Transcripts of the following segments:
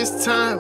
it's time.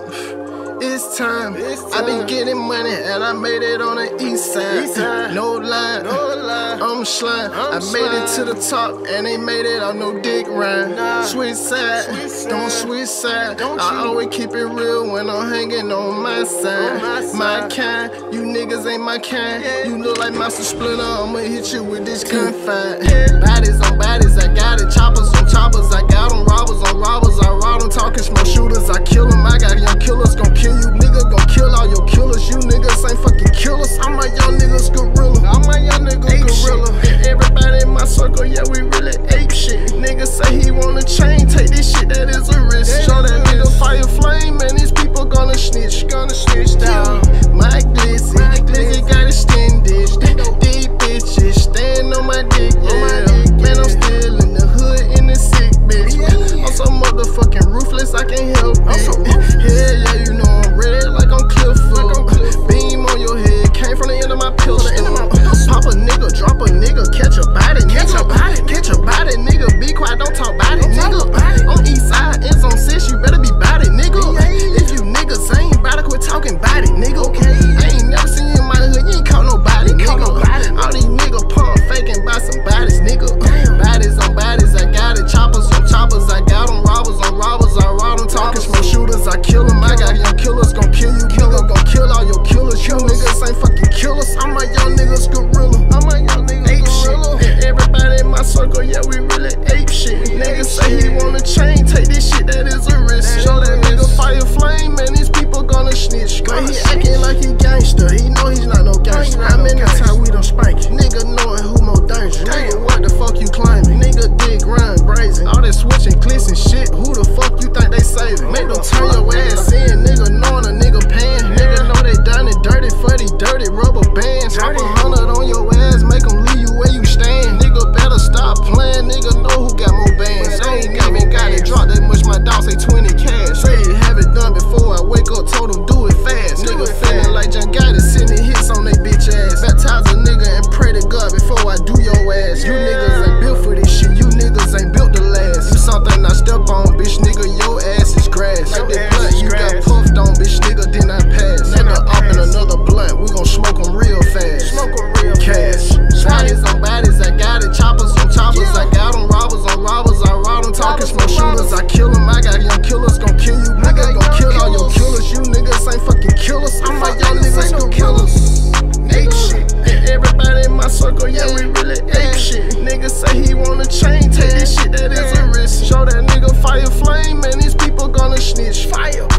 It's time. I been getting money and I made it on the east side. No lie, I'm slime. I made it to the top and they made it on no dick rhyme. Switch side, don't switch side. I always keep it real when I'm hanging on my side. My kind, you niggas ain't my kind. You look like Master Splinter, I'ma hit you with this gunfight. Bodies on bodies, I got it. Choppers on choppers, I got them. Robbers on robbers, I rob them. Talking small shooters, I kill them. I got young killers gon' kill you, nigga, gon' kill all your killers. You niggas ain't fucking killers. I'm a young niggas gorilla. I'm a young nigga gorilla. And everybody in my circle, yeah, we really ape shit. Nigga say he want a chain, take this shit, that is a risk. Show that nigga fire flame, and these people gonna snitch down. My glizzy, glizzy got extended. These bitches stand on my dick, yeah. Man, I'm still in the hood, in the sick bitch. I'm so motherfucking ruthless, I can't help it. Hell yeah, you know I'm red like I'm Clifford. Beam on your head, came from the end of my pistol. Pop a nigga, drop a nigga, catch a body, nigga. Catch a body, nigga. Be quiet, don't talk body, nigga. On east side, ends on 6, you better be body, nigga. If you niggas ain't about to quit talking body, nigga. I ain't never seen you in my hood, you ain't caught nobody, nigga. All these niggas pump faking by some bodies, nigga. Bodies on bodies, I got it. Choppers on choppers, I got them. Robbers on robbers, I rob them. Talking small shooters, I kill them. I got young killers gon' kill you, nigga. Gon' kill all your killers. You niggas ain't fucking killers. I'm a young niggas gorilla. I'm a young nigga gorilla. And everybody in my circle, yeah, we really ape shit. Niggas say he want a chain, take this shit, that is a risk. Show that nigga fire flame, and these people gonna snitch. But he acting like he gangster, he know he's not no gangster. How many times we done spank you? Nigga knowing who more dangerous. Nigga, what the fuck you claiming? Nigga dig grind brazen. All that switching clicks and shit, who the fuck you think they saving? Make them turn your ass in, nigga knowing a nigga paying. Nigga know they done it dirty for these dirty rubber bands. Drop 100 on your ass, make them leave you where you stand. Nigga better stop playing, nigga know who got more bands. I ain't even got it dropped that much, my dog say 20 cash. Say you have it done before I wake up, told him do it fast. Nigga feeling like John got it, sending hits on they bitch ass. Baptize a nigga and pray to God before I do your ass. You niggas ain't built for this shit, you niggas ain't built to last. You something I step on, bitch nigga, your ass is grass. Like that blunt you got puffed on, bitch nigga, did not pass. Nigga up in another blunt, we gon' smoke 'em real fast. Smoke 'em real cash. Bodies on bodies, I got it. Choppers on choppers, I got them. Robbers on robbers, I rob them. Talking small shooters, I kill them. I got young killers gon' kill you. Nigga gon' kill all your killers. You niggas ain't fucking killers. I'm like young niggas gorillas. Ape shit. And everybody in my circle, yeah, we really ape shit. Nigga say he want a chain, take this shit, that is a risk. Show that nigga fire flame, and these people gonna snitch. Fire.